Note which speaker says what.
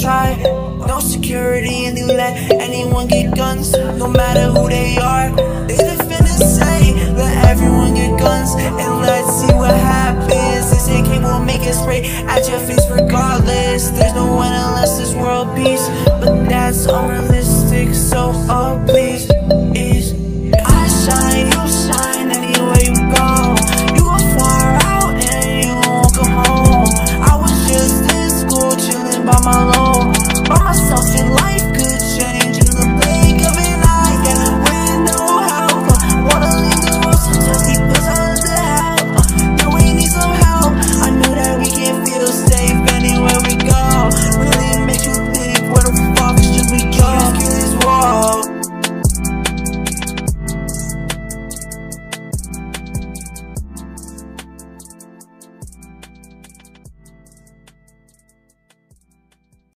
Speaker 1: outside, no security, and they let anyone get guns. No matter who they are, they finna say, let everyone get guns, and let's see what happens. This AK will make it spray at your face regardless. There's no one unless this world beats, but that's unrealistic, so please